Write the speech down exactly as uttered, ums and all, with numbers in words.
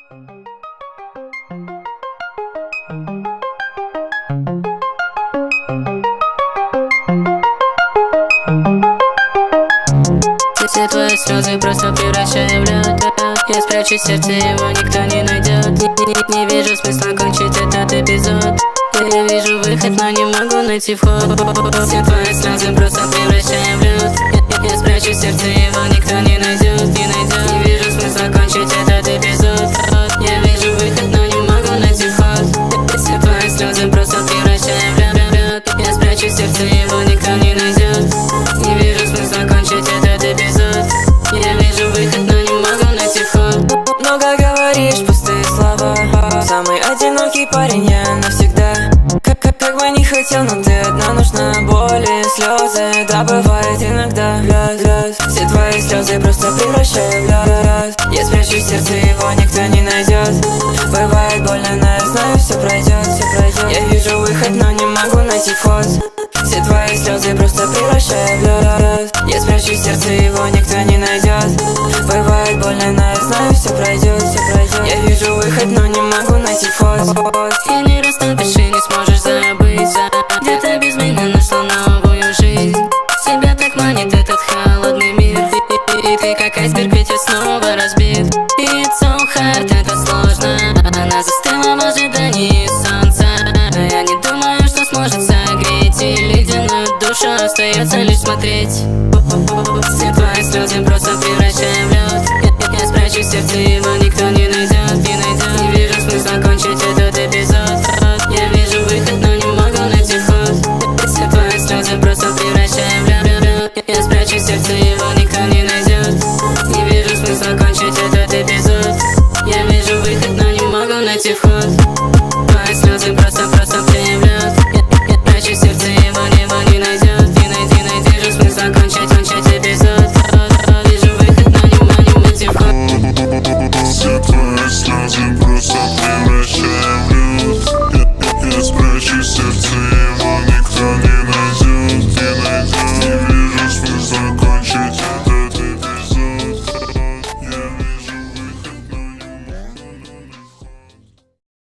Все твои слезы просто превращаю в лед. Я спрячу сердце, его никто не найдет. Не, не, не вижу смысла кончить этот эпизод. Я вижу выход, но не могу найти вход. Все твои слезы просто превращаю в лед. Я, я спрячу сердце, его никто не найдет. Не найдет. Не вижу смысла кончить этот эпизод. Я вижу выход, но не могу найти вход. Все твои слезы просто превращаю в лед. Я спрячу сердце, его никто не найдет. Не вижу смысла кончить этот эпизод. Я вижу выход, но не могу найти вход. Много говоришь, пустые слова. Самый одинокий парень я навсегда. Как, как, как бы не хотел, но ты одна нужна. Боли, слезы, да бывает иногда. Раз, раз. Все твои слезы просто превращаю в лед. Я спрячу сердце, его никто не найдет. Бывает больно, но я знаю, все пройдет, все пройдет. Я вижу выход, но не могу найти вход. Все твои слезы просто превращаю в лед. Я спрячу сердце, его никто не найдет. Бывает больно, но я знаю, все пройдет, все пройдет. Я вижу выход, но не могу найти вход. И не растопишь, и не сможешь забыть. Где-то без меня нашла новую жизнь. Тебя так манит этот холодный мир. И, и ты как айсберг, ведь я снова разбит. И it's so hard, это сложно. Она застыла в ожидании солнца. А я не думаю, что сможет согреть. И ледяную душу остается лишь смотреть. Все твои слезы просто превращаю в лед. Я, я спрячу сердце, его никто не найдет, не найдет. Не вижу смысла кончить этот эпизод. Я вижу выход, но не могу найти вход. Все твои слезы просто превращаю в лед. Я спрячу сердце, его никто не найдет. Не вижу смысла кончить этот эпизод. Я вижу выход, но не могу найти вход. Твои слезы просто, просто в лед. Я, я прячу сердце, его, его не найдет. Не найди, не вижу смысла кончить, кончить эпизод. Вижу выход, но не могу найти вход. Все твои слезы